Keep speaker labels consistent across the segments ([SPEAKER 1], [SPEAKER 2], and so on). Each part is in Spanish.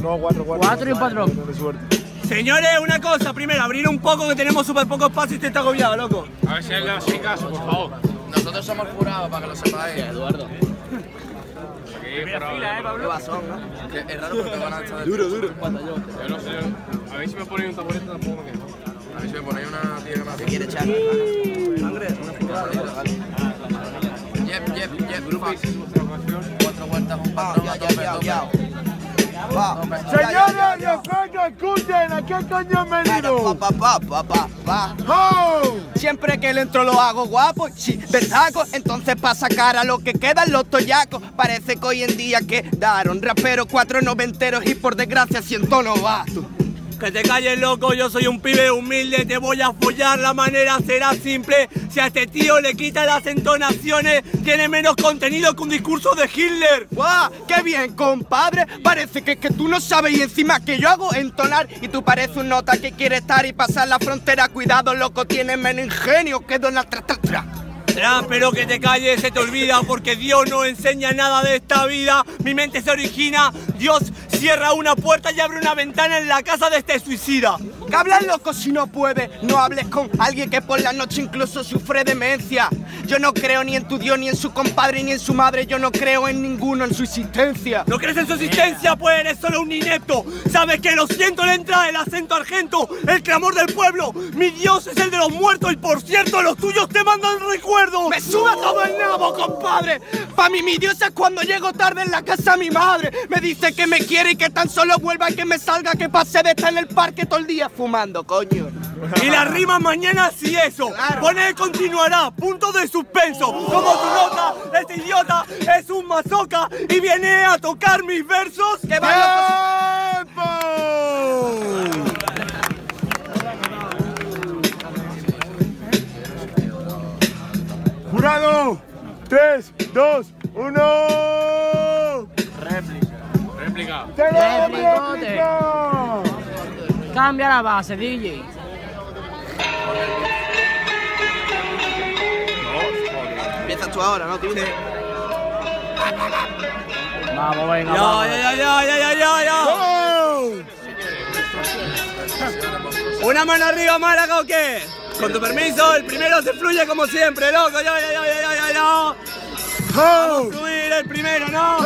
[SPEAKER 1] No, 4.
[SPEAKER 2] 4 y un patrón.
[SPEAKER 3] Señores, una cosa, primero, abrir un poco que tenemos súper poco espacio y usted está agobiado, loco.
[SPEAKER 4] A ver si él le hace caso, por favor.
[SPEAKER 5] Nosotros somos jurados, para que lo sepáis.
[SPEAKER 2] Eduardo.
[SPEAKER 3] Primera fila, Pablo.
[SPEAKER 5] ¿Qué pasó, no? Que es raro porque van a estar...
[SPEAKER 1] Duro.
[SPEAKER 4] Yo no sé, a ver si me ponéis un taburete tampoco me quejo.
[SPEAKER 5] A ver si me ponéis una tía que me hace...
[SPEAKER 6] quiere echar.
[SPEAKER 5] Sangre, una jurada. Yep, fácil. 4 vueltas, un patrón, a tope.
[SPEAKER 1] Señores, yo coño, escuchen, ¿a qué coño han venido?
[SPEAKER 6] Siempre que le entro lo hago guapo, sí, destaco, entonces pa' sacar a lo que quedan los toyacos. Parece que hoy en día quedaron raperos 4 noventeros y por desgracia 100 novatos.
[SPEAKER 3] Que te calles, loco, yo soy un pibe humilde, te voy a follar, la manera será simple. Si a este tío le quitan las entonaciones, tiene menos contenido que un discurso de Hitler.
[SPEAKER 6] ¡Guau! ¡Qué bien, compadre! Parece que tú no sabes y encima que yo hago entonar y tú pareces un nota que quiere estar y pasar la frontera. Cuidado, loco, tienes menos ingenio que Donald Trump.
[SPEAKER 3] Pero que te calles, se te olvida, porque Dios no enseña nada de esta vida. Mi mente se origina, Dios cierra una puerta y abre una ventana en la casa de este suicida.
[SPEAKER 6] Que hablas, loco, si no puedes. No hables con alguien que por la noche incluso sufre demencia. Yo no creo ni en tu Dios, ni en su compadre, ni en su madre. Yo no creo en ninguno, en su existencia.
[SPEAKER 3] ¿No crees en su existencia? Pues eres solo un inepto. Sabes que lo siento, le entra el acento argento, el clamor del pueblo. Mi Dios es el de los muertos y por cierto, los tuyos te mandan recuerdos.
[SPEAKER 6] ¡Me suba todo el nabo, compadre! Pa' mí mi Dios es cuando llego tarde en la casa a mi madre. Me dice que me quiere y que tan solo vuelva y que me salga, que pase de estar en el parque todo el día fumando, coño.
[SPEAKER 3] Y la rima mañana sí eso.
[SPEAKER 6] Claro.
[SPEAKER 3] Pone continuará, punto de suspenso. Como tu nota, este idiota es un mazoca y viene a tocar mis versos.
[SPEAKER 6] ¡Que va,
[SPEAKER 1] Jurado, 3, 2, 1.
[SPEAKER 4] Réplica.
[SPEAKER 2] Replicote. Cambia la base, DJ.
[SPEAKER 6] Empiezas tú ahora, ¿no, tío? Sí.
[SPEAKER 2] Vamos, venga, vamos.
[SPEAKER 3] Una mano arriba, Málaga, ¿o qué? Con tu permiso, el primero se fluye como siempre, loco. Vamos a fluir el primero, ¿no?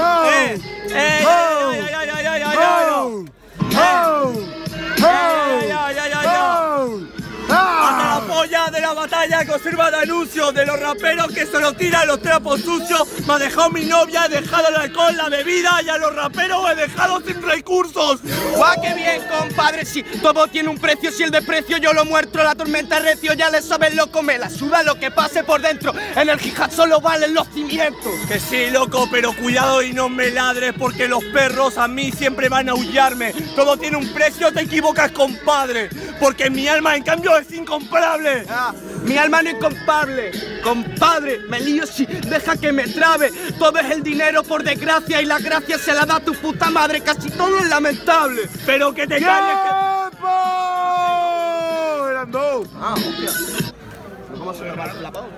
[SPEAKER 3] Hasta la polla de la batalla que os sirva de anuncio de los raperos que solo tiran los trapos sucios. Me ha dejado mi novia, he dejado el alcohol, la bebida y a los raperos he dejado sin recursos.
[SPEAKER 6] ¡Guau, qué bien, compadre! Si todo tiene un precio, si el desprecio yo lo muestro, la tormenta es recio, ya le sabes, loco, me la suda lo que pase por dentro. En el hip-hop solo valen los cimientos.
[SPEAKER 3] Que sí, loco, pero cuidado y no me ladres, porque los perros a mí siempre van a aullarme. Todo tiene un precio, te equivocas, compadre, porque mi alma, en cambio, es incomparable.
[SPEAKER 6] Mi alma no es incomparable. Compadre, me lío si deja que me trabe. Todo es el dinero, por desgracia, y la gracia se la da tu puta madre. Casi todo es lamentable.
[SPEAKER 3] Pero que te calles,
[SPEAKER 1] ¡Tiempo! Eran 2.
[SPEAKER 6] Hostia. ¿Cómo se llama la pau?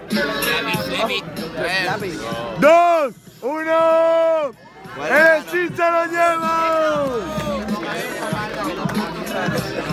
[SPEAKER 1] 2, 1. ¡El chiste lo lleva!